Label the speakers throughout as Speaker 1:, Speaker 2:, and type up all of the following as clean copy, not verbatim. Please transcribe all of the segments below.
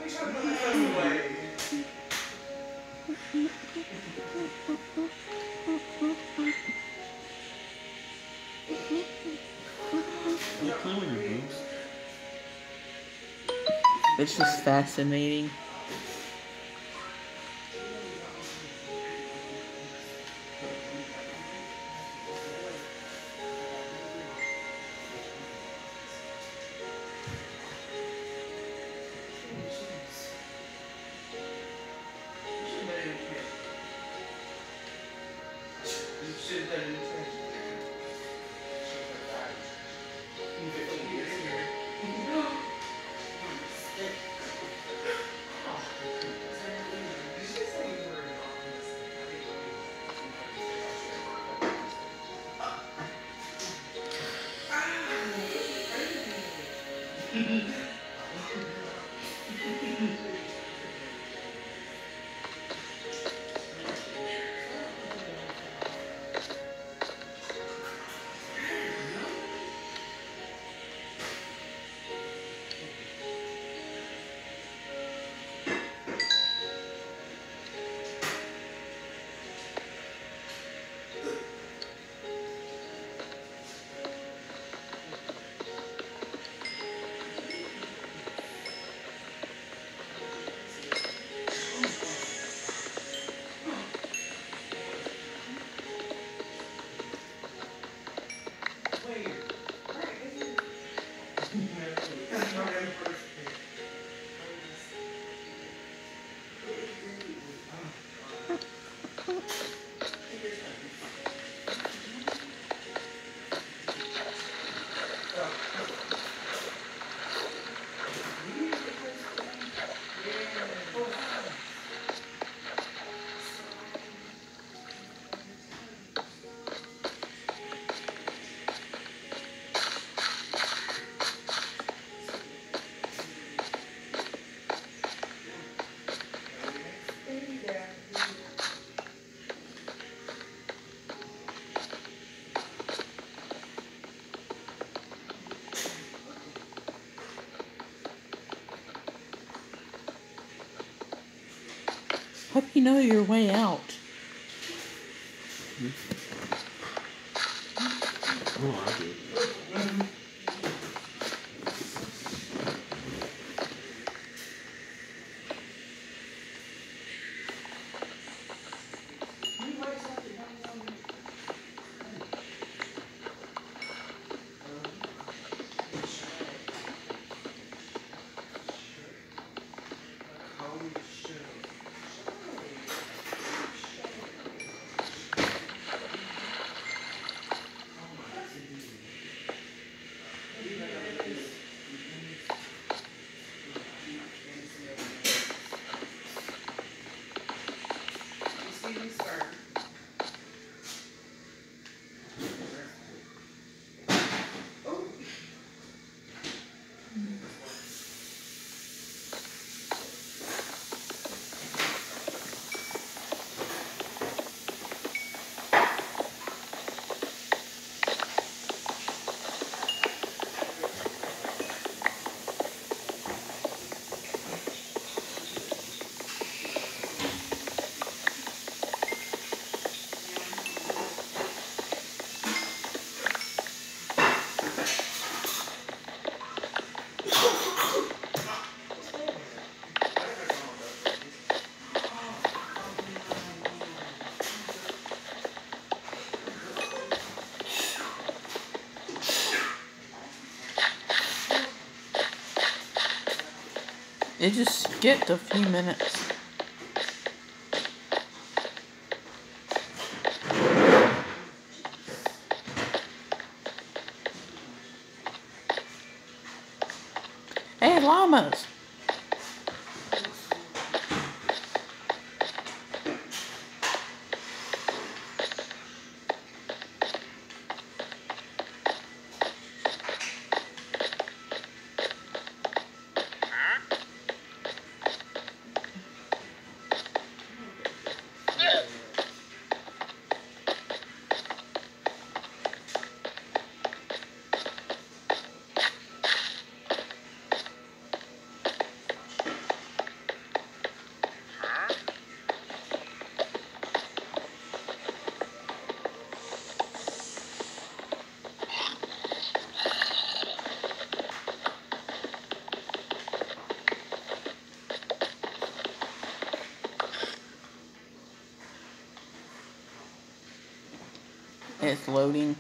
Speaker 1: It's just fascinating. Hope you know your way out.
Speaker 2: Oh, I did.
Speaker 1: It just skipped a few minutes. Hey, llamas! It's loading.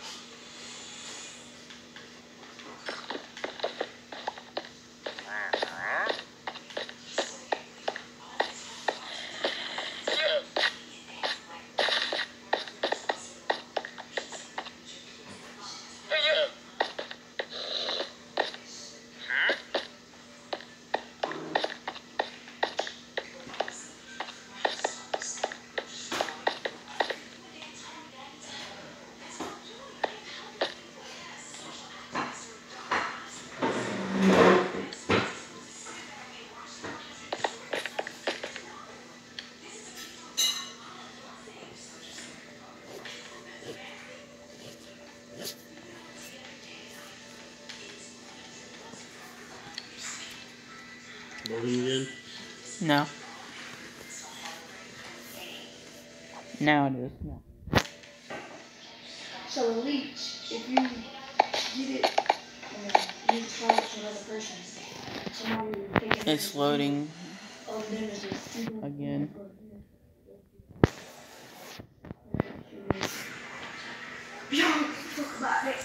Speaker 2: Loading again?
Speaker 1: No. Now it is. No.
Speaker 3: So a leech, if you get it and you try it to another person, somebody will take it.
Speaker 1: It's loading
Speaker 3: Then it's
Speaker 1: again.
Speaker 3: Yo, talk about it.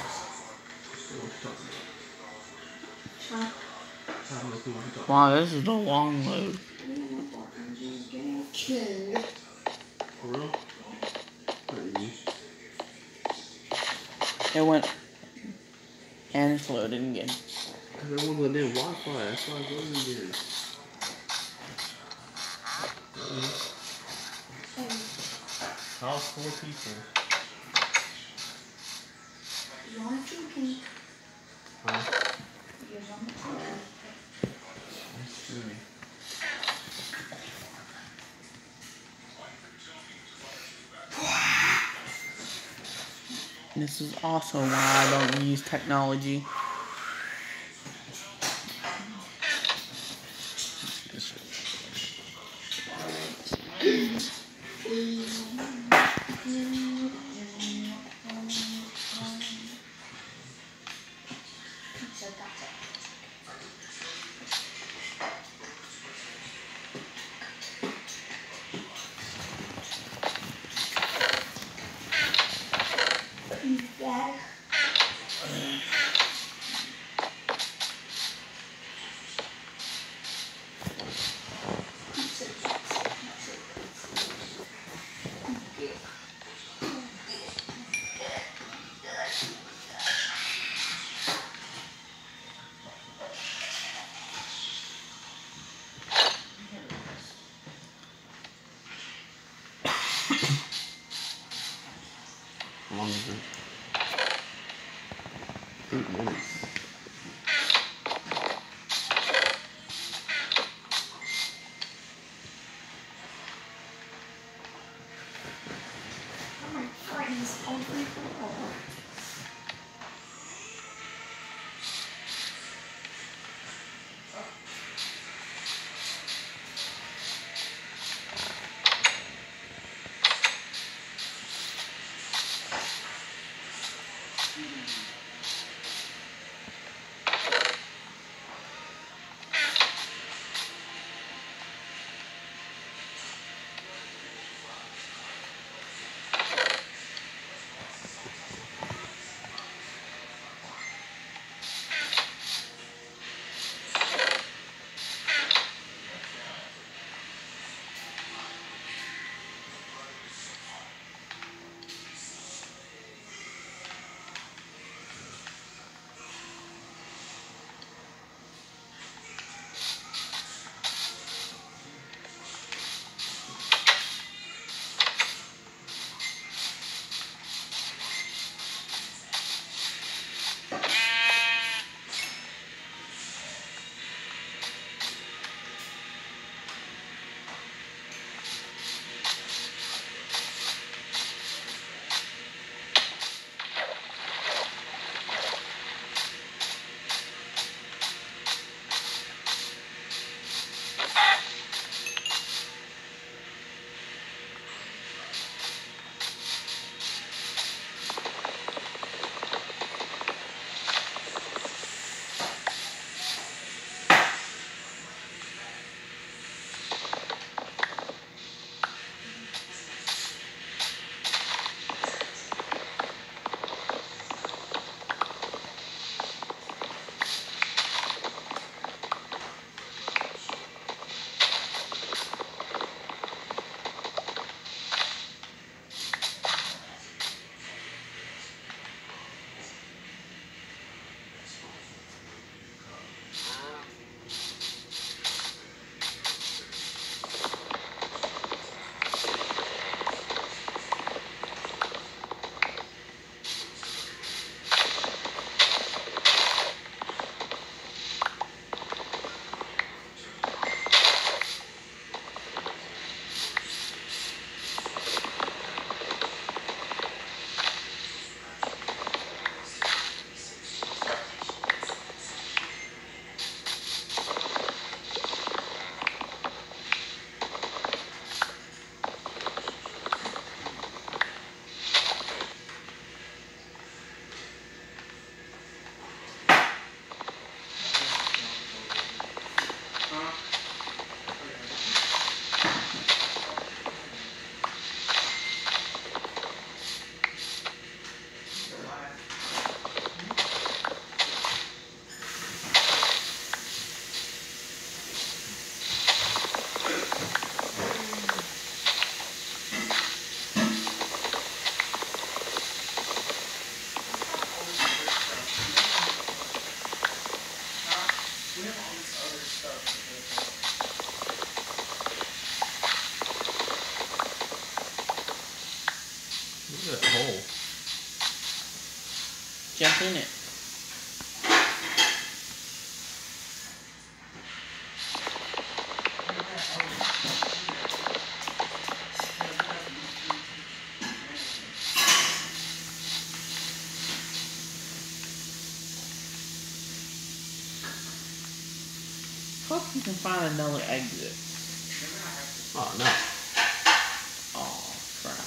Speaker 3: Huh?
Speaker 1: Wow, this is a long load.
Speaker 3: King.
Speaker 2: For real?
Speaker 1: It went, and it's loading again.
Speaker 2: Because I want the damn Wi-Fi. That's why it's loading again. How's 4 people?
Speaker 3: You want a two-king?
Speaker 2: Huh?
Speaker 3: You're on the two.
Speaker 2: That's true.
Speaker 1: This is also why I don't use technology.
Speaker 3: Dad.
Speaker 2: How long is it? 8 minutes.
Speaker 3: My friends on people.
Speaker 1: seen it. Hope you can find another exit.
Speaker 2: Oh no.
Speaker 1: Oh crap.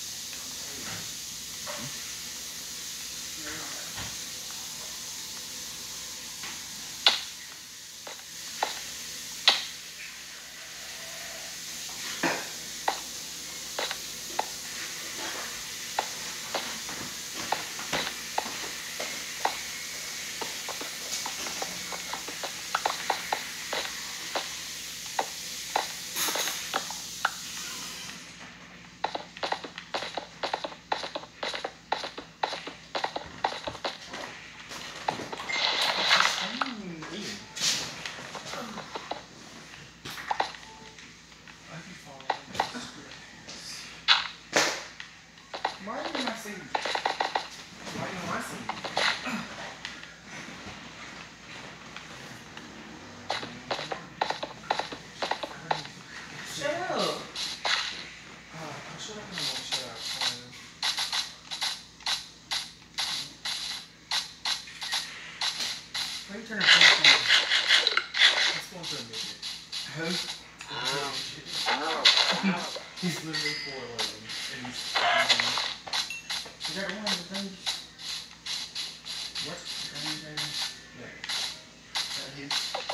Speaker 4: He's literally 4'11", and he's. Is that one of the things? What? Yeah. That his.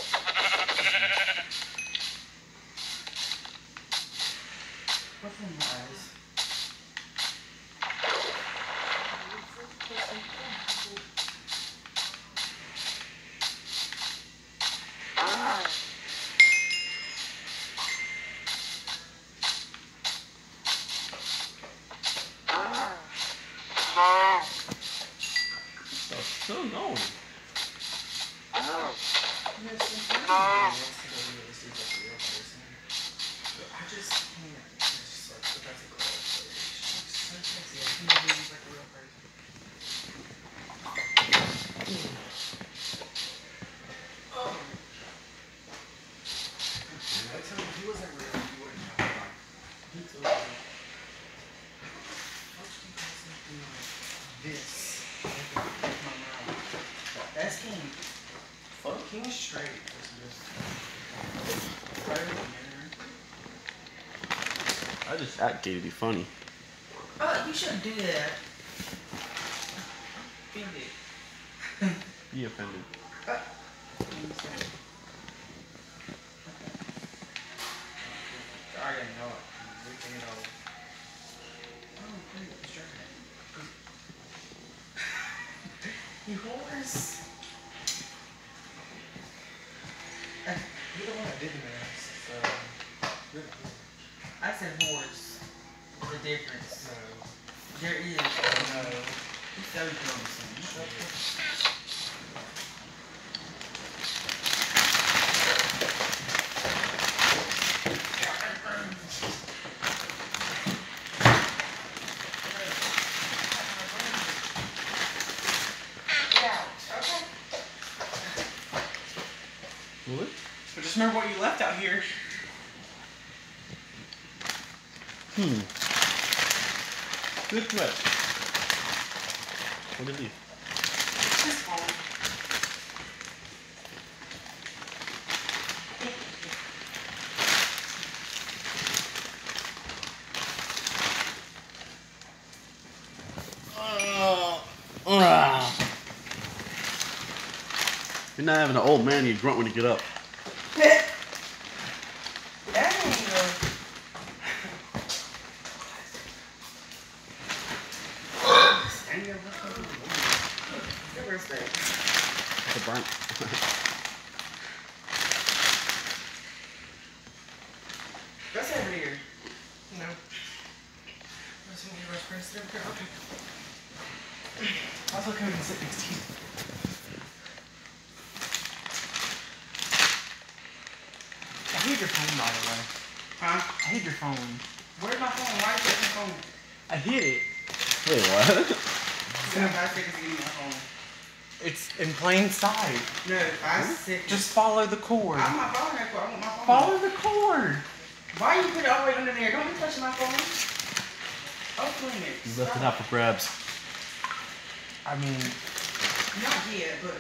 Speaker 4: What's in my eyes?
Speaker 2: Still going.
Speaker 4: I just can't. It's just like, but that's a girl. She's so sexy. I can't believe he's like a real person. Oh. I tell you, if he wasn't real, you wouldn't have him. He told me. How can you call something like this? Like my mouth. That's King. Fuck King straight. Right in the mirror.
Speaker 2: I just act gay to be funny.
Speaker 4: You shouldn't do that. Offended.
Speaker 2: Be offended.
Speaker 4: I already know it. We can get over. Oh, great. Let's try that. You whores. You're the one that did the mask. So, I said whores. There's a difference. No. There is. No. You so dumb, son.
Speaker 2: What?
Speaker 4: But just remember what you left out here.
Speaker 2: Good what? What did you leave?
Speaker 4: His phone.
Speaker 2: You're not having an old man, you grunt when you get up. It's a burnt.
Speaker 4: That's over here. No. That's in your best friend's okay. Also come and sit next to you. I hate your phone, by the way. Huh? I hate your phone. Where's my phone? Why is your phone? I hit it.
Speaker 2: Wait, what?
Speaker 4: It's gonna 5 seconds to give me my phone.
Speaker 5: It's in plain sight.
Speaker 4: No, I said.
Speaker 5: Just follow the cord.
Speaker 4: I'm not following that cord. I want my phone.
Speaker 5: Follow the cord.
Speaker 4: Why you put it all the way under there? Don't be touching my phone. Open it.
Speaker 2: You left it out for grabs.
Speaker 5: I mean,
Speaker 4: Not yet, but.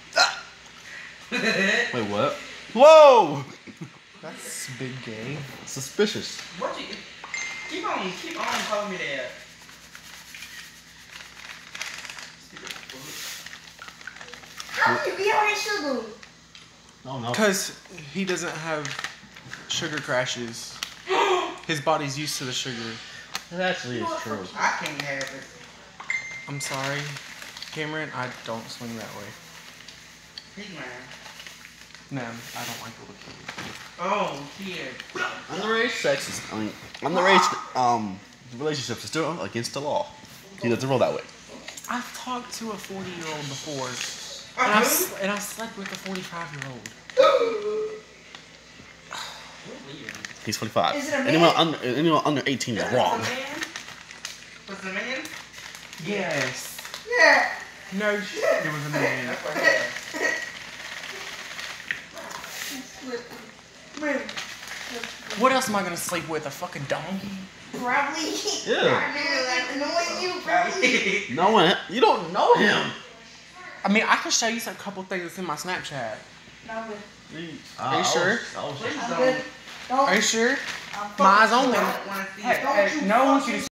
Speaker 2: Wait, what? Whoa!
Speaker 5: that's big gay.
Speaker 2: Suspicious.
Speaker 4: What you? Keep on calling me that.
Speaker 3: How do you be all that sugar?
Speaker 2: Oh no.
Speaker 5: Because he doesn't have sugar crashes. His body's used to the sugar.
Speaker 2: It actually is true.
Speaker 4: I can't have it.
Speaker 5: I'm sorry, Cameron. I don't swing that way.
Speaker 4: Big man.
Speaker 5: No, I don't like little kids.
Speaker 4: Oh, kid.
Speaker 2: Underage sex is, underage relationships are still against the law. See, that's the rule that way.
Speaker 5: I've talked to a 40-year-old before,
Speaker 4: Uh-huh.
Speaker 5: and I slept with a 45-year-old.
Speaker 2: He's 45.
Speaker 3: Is it a man?
Speaker 2: Anyone under 18 is wrong.
Speaker 4: Was it a man?
Speaker 5: Yes.
Speaker 3: Yeah.
Speaker 5: No, it was a man.
Speaker 4: That's what I had.
Speaker 5: What else am I gonna sleep with? A fucking donkey?
Speaker 3: Probably.
Speaker 2: Yeah.
Speaker 3: Like knowing you, probably.
Speaker 2: No one. You don't know him.
Speaker 5: I mean, I can show you some couple things that's in my Snapchat.
Speaker 3: No, but
Speaker 5: Are you sure?
Speaker 3: I'm good. Don't.
Speaker 5: Are you sure?
Speaker 3: I'm
Speaker 5: My eyes
Speaker 3: fucking-
Speaker 5: on them.
Speaker 4: I don't want to see
Speaker 5: Hey,
Speaker 4: it.
Speaker 3: Don't
Speaker 5: hey,
Speaker 3: you
Speaker 5: no one
Speaker 3: fucking
Speaker 5: can